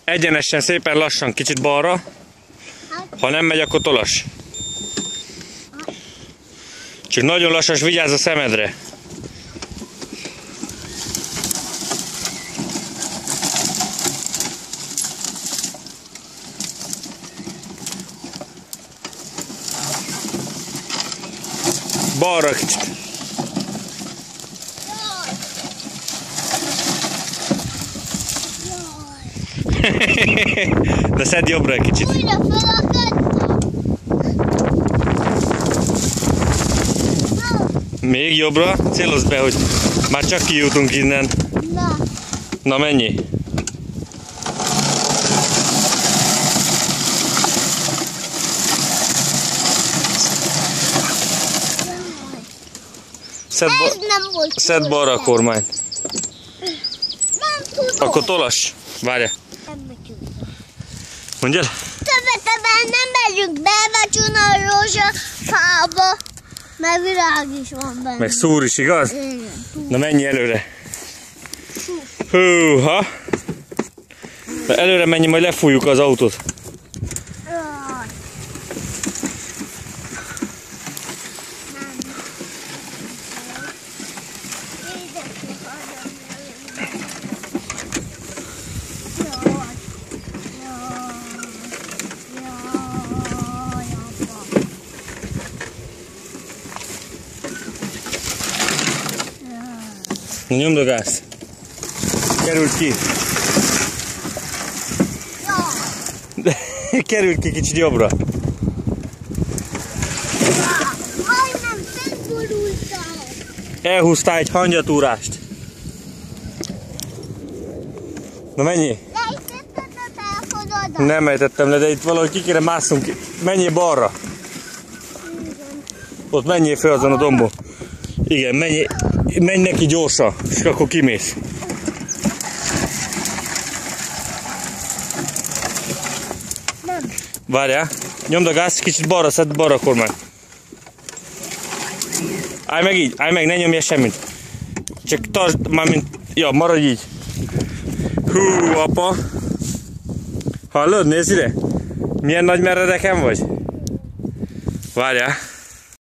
Egyenesen, szépen lassan, kicsit balra. Ha nem megy, akkor tolass. Csak nagyon lassan, és vigyázz a szemedre. Balra kicsit. De szedd jobbra egy kicsit. Újra felakadtam. Még jobbra. Célozd be, hogy már csak kijutunk innen. Na. Na mennyi? Szedd balra a kormány. Nem tudom. Akkor tolass. Várja. Nem megyünk. Mondjál? Többeteben nem megyünk be, becsön a rózsafába, mert virág is van benne. Meg szúr is, igaz? Igen. Na menj előre. Húha. De előre menj, majd lefújjuk az autót. Na nyomd a gázt. Került ki. Került ki kicsit jobbra. Majdnem szentborultam. Elhúztál egy hangyatúrást. Na mennyi? Lejtetted a telefonodat? Nem ejtettem le, de itt valahogy ki kéne másszunk ki. Menjél balra. Ott menjél fel azon a dombon. Igen, menj neki gyorsan, és akkor kimész. Nem. Várjál, nyomd a gázt, kicsit balra, szedd balra a kormány. Állj meg így, állj meg, ne nyomj semmit. Csak tartsd, mármint, ja, maradj így. Hú, apa. Hallod, nézd ide. Milyen nagy meredeken vagy? Várjál.